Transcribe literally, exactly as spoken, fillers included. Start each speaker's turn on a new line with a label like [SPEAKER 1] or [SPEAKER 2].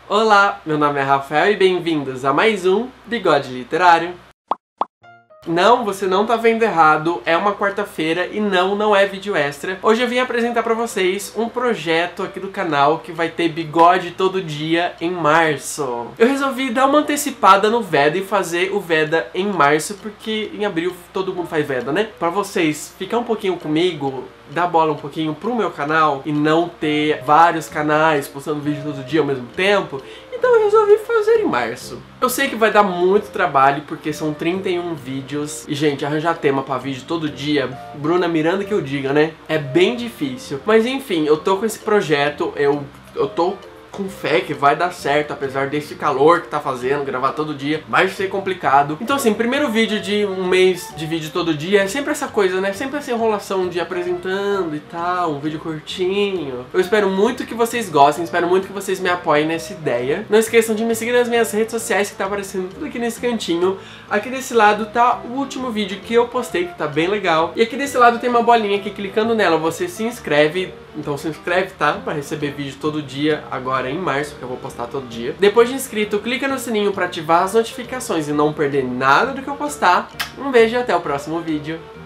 [SPEAKER 1] Olá, meu nome é Rafael e bem-vindos a mais um Bigode Literário. Não, você não tá vendo errado, é uma quarta-feira e não, não é vídeo extra. Hoje eu vim apresentar pra vocês um projeto aqui do canal que vai ter bigode todo dia em março. Eu resolvi dar uma antecipada no Veda e fazer o Veda em março, porque em abril todo mundo faz Veda, né? Pra vocês ficar um pouquinho comigo, dar bola um pouquinho pro meu canal e não ter vários canais postando vídeo todo dia ao mesmo tempo, então eu resolvi fazer em março. Eu sei que vai dar muito trabalho, porque são trinta e um vídeos. E, gente, arranjar tema pra vídeo todo dia, Bruna Miranda que eu diga, né? É bem difícil. Mas, enfim, eu tô com esse projeto, eu, eu tô com fé que vai dar certo, apesar desse calor que tá fazendo, gravar todo dia vai ser complicado. Então assim, primeiro vídeo de um mês de vídeo todo dia é sempre essa coisa, né? Sempre essa enrolação de apresentando e tal, um vídeo curtinho. Eu espero muito que vocês gostem, espero muito que vocês me apoiem nessa ideia. Não esqueçam de me seguir nas minhas redes sociais que tá aparecendo tudo aqui nesse cantinho. Aqui desse lado tá o último vídeo que eu postei, que tá bem legal. E aqui desse lado tem uma bolinha que clicando nela você se inscreve. Então se inscreve, tá? Pra receber vídeo todo dia, agora em março, que eu vou postar todo dia. Depois de inscrito, clica no sininho pra ativar as notificações e não perder nada do que eu postar. Um beijo e até o próximo vídeo.